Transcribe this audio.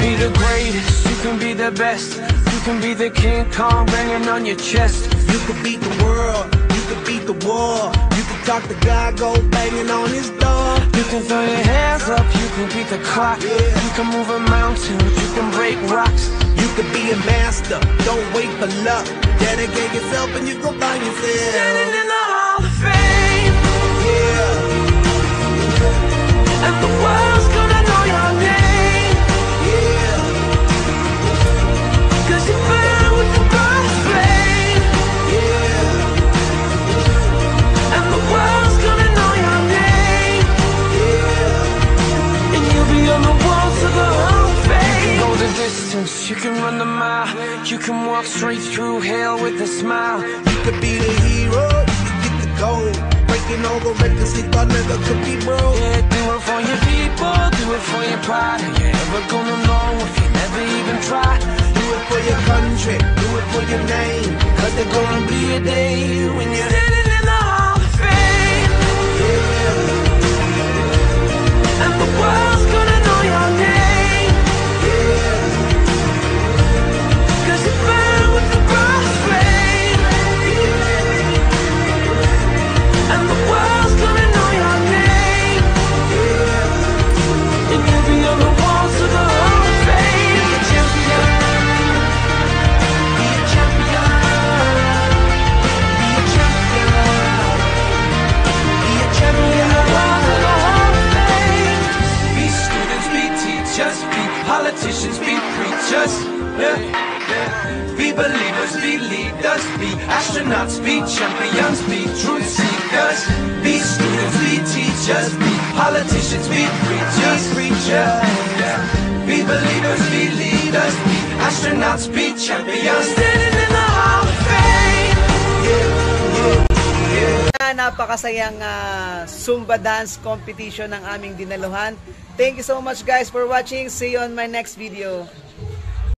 be the greatest, you can be the best. You can be the King Kong banging on your chest. You could beat the world, you could beat the war. You can talk to God, go banging on his door. You can throw your hands up, you can beat the clock. You can move a mountain, you can break rocks. You could be a master, don't wait for luck. Dedicate yourself and you go find yourself. Standing in the Hall of Fame. Yeah. And the world's gonna know your name. Yeah. Cause you burn with the burning flame. Yeah. And the world's gonna know your name. Yeah. And you'll be on the walls of the Hall of Fame. You can go the distance, you can run the mile. You can walk straight through hell with a smile. You could be the hero, you could get the gold. Breaking all the records they thought never could be broke. Yeah, do it for your people, do it for your pride. You never gonna know if you never even try. Do it for your country, do it for your name. Cause there's gonna be a day when you're standing in the Hall of Fame. Yeah. And the world's gonna know your name. Yeah. Cause you burn with the burning flame. And the world's gonna know your name. And you'll be on the walls of the Hall of Fame. Be a champion. Be a champion. Be a champion. Be a champion. The walls of the Hall of Fame. Be students, be teachers, be politicians, be preachers. Yeah. Be believers, be leaders, be astronauts, be champions, be truth seekers. Be students, be teachers, be politicians, be preachers. Be believers, be leaders, be astronauts, be champions. Standing in the Hall of Fame. Napakasayang Zumba dance competition ng aming dinaluhan. Thank you so much guys for watching. See you on my next video.